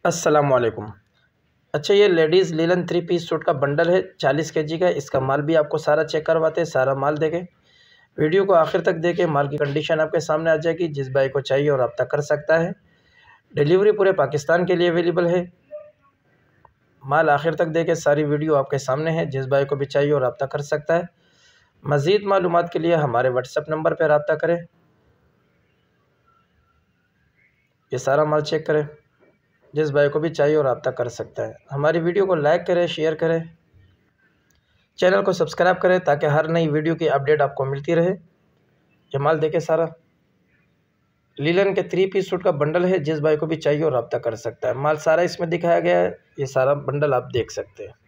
السلام علیکم۔ اچھا، یہ لیڈیز لیلن 3 پیس سوٹ کا بنڈل ہے 40 kg کا۔ اس کا مال بھی آپ کو سارا چیک کرواتے ہیں، سارا مال دیکھیں، ویڈیو کو آخر تک دیکھیں۔ مال کی کنڈیشن آپ کے سامنے آ جائے گی، جس بھائی کو چاہیے اور رابطہ کر سکتا ہے۔ ڈیلیوری پورے پاکستان کے لیے اویلیبل ہے۔ مال آخر تک دیکھیں، ساری ویڈیو آپ کے سامنے ہے، جس بھائی کو بھی چاہیے اور رابطہ کر سکتا ہے۔ مزید معلومات کے لیے ہمارے واٹس ایپ نمبر پہ رابطہ کریں۔ یہ سارا مال چیک کریں، جس بھائی کو بھی چاہیے اور رابطہ کر سکتا ہے۔ ہماری ویڈیو کو لائک کریں، شیئر کریں، چینل کو سبسکرائب کریں تاکہ ہر نئی ویڈیو کی اپڈیٹ آپ کو ملتی رہے۔ یہ مال دیکھیں، سارا لیلن کے 3 پیس سوٹ کا بنڈل ہے، جس بھائی کو بھی چاہیے اور رابطہ کر سکتا ہے۔ مال سارا اس میں دکھایا گیا ہے، یہ سارا بنڈل آپ دیکھ سکتے ہیں۔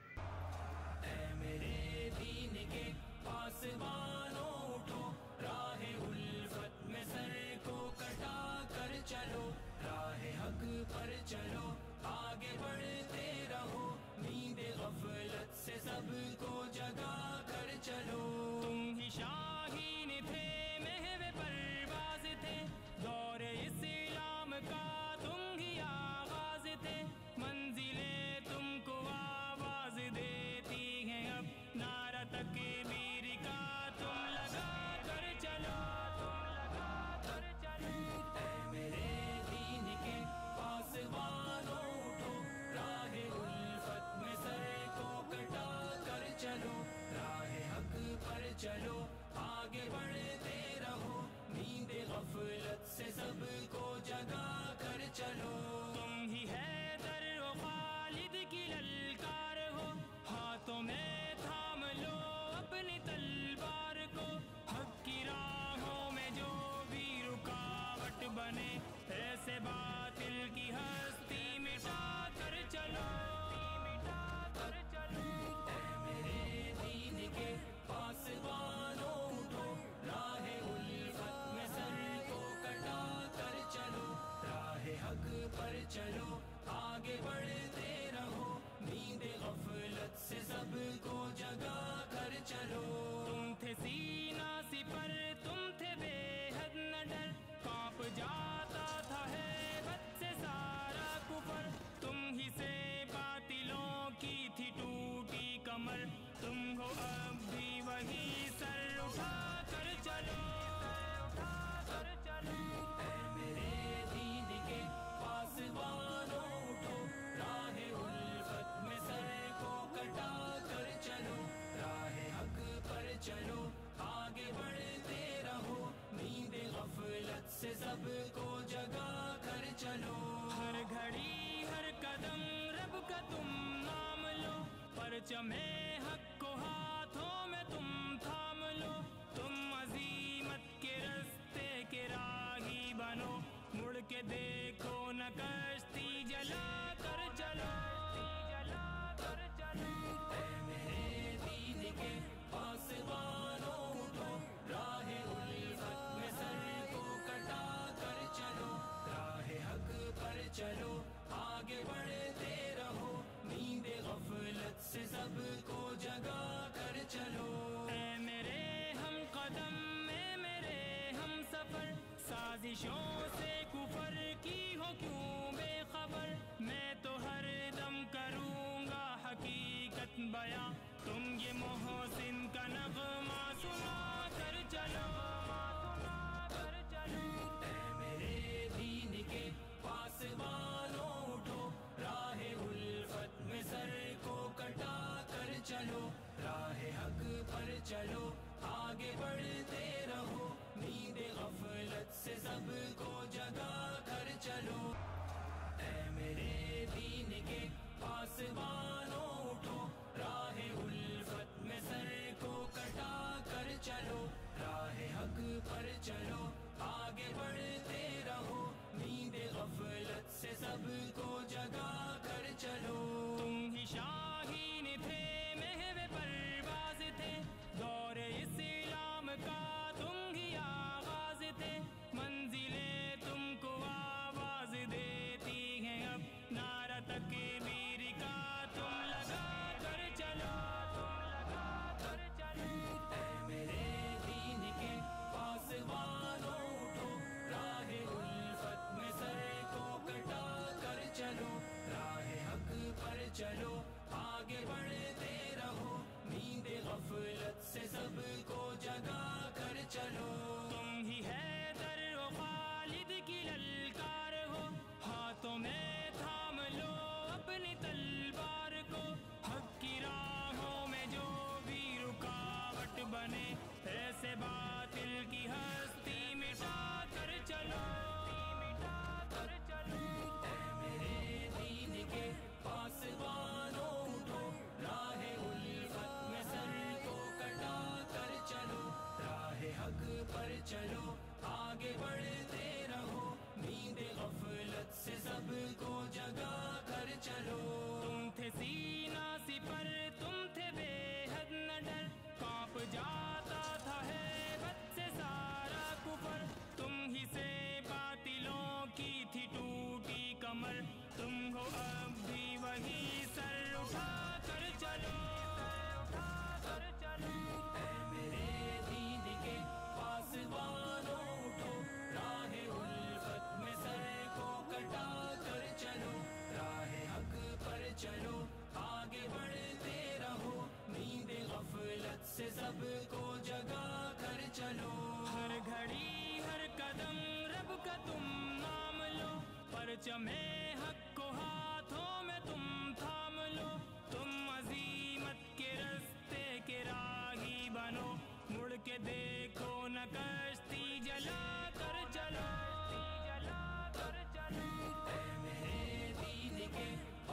چلو آگے بڑھتے رہو، نیند غفلت سے سب کو جگا کر چلو۔ تم ہی حیدر و خالد کی للکار ہو، ہاتھوں میں تھام لو اپنی تلوار کو۔ حق کی راہوں میں جو بھی رکاوٹ بنے، ایسے باطل کی ہستی مٹا کر چلو۔ چلو آگے بڑھتے رہو، نیند غفلت سے سب کو جگا کر چلو۔ تم تھے سینہ سپر، تم تھے بے حد نہ ڈر، کانپ جاتا تھا ہیبت سے سارا کفر۔ تم ہی سے باطلوں کی تھی ٹوٹی کمر، تم ہو اب بھی وہی سر اٹھا کر چلو۔ چلو آگے بڑھتے رہو، نیند غفلت سے سب کو جگا کر چلو۔ ہر گھڑی ہر قدم رب کا تم نام لو، پرچم حق کو ہاتھوں میں تم تھام لو۔ تم عزیمت کے راستے کے راہی بنو، مڑ کے دیکھو نہ کشتی جلا کر چلو۔ چلو آگے بڑھتے رہو، نیند غفلت سے سب کو جگا کر چلو۔ اے میرے ہم قدم، اے میرے ہم سفر، سازشوں سے کفر کی ہو کیوں بے خبر؟ میں تو ہر دم کروں گا حقیقت بیاں، تم یہ محسن کا نغمہ سنا کر چلو۔ چلو راہ حق پر چلو، آگے بڑھتے رہو، نیند غفلت سے سب کو جگا کر چلو۔ जगा कर चलो। तुम थे सीना सिपर, तुम थे बेहद न डर, कांप जाता था हैबत से सारा कुफर। तुम ही से बातिलों की थी टूटी कमर, तुम हो अब भी वही, सर उठा कर चलो, उठा कर चलो। ऐ मेरे दीन के पासबानों उठो, राह उल्फत में सर को कटा कर चलो, राह हक पर चलो, आगे बढ़ते रहो, नींद गफलत से सबको जगा कर चलो। हर घड़ी हर कदम रब का तुम नाम लो, परचमे हक को हाथों में तुम थाम लो। तुम अजीमत के रास्ते के राही बनो, मुड़ के देखो न कश्ती जला कर चलो, जला कर चलो। ऐ मेरे दीन के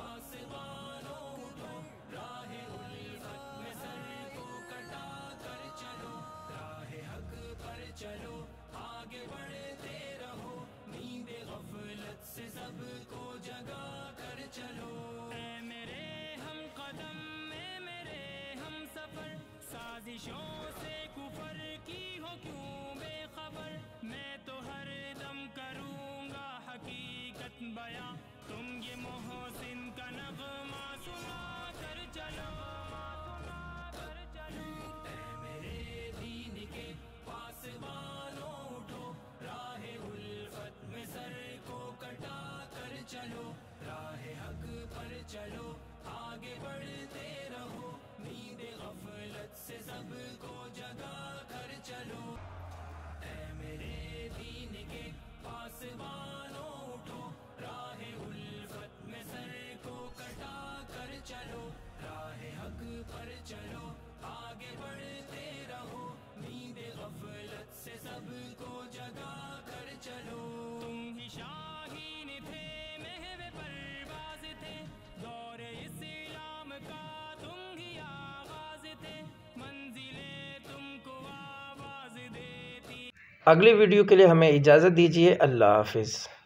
पासबानों उठो, राह उल्फत में सर को कटा कर चलो, राह हक पर चलो, आगे बढ़ते रहो, नींद गफलत से सबको जगा कर चलो। ऐ मेरे हम कदम में मेरे हम सफर, साजिशों से कुफर की हो क्यों बेखबर, मैं तो हर दम करूँगा हकीकत बयां, तुम ये मोहसिन का नगमा सुना कर चलो, सुना कर चलो। ऐ मेरे दीन के पासबानों उठो, राह उल्फत में सर को कटा कर चलो, राह हक पर चलो, आगे बढ़ते रहो, नींद गफलत से सबको जगा कर चलो। ऐ मेरे दीन के पासबानों उठो, राह उल्फत में सर को कटा कर चलो, राह हक पर चलो, आगे बढ़ते रहो, नींद गफलत से सबको जगा कर चलो। तुम ही शाहीन थे, महवे परवाज़ थे, दौरे इस्लाम का तुम ही आगाज़ थे, मंजिलें तुमको आवाज़ देती। अगली वीडियो के लिए हमें इजाज़त दीजिए। अल्लाह हाफिज़।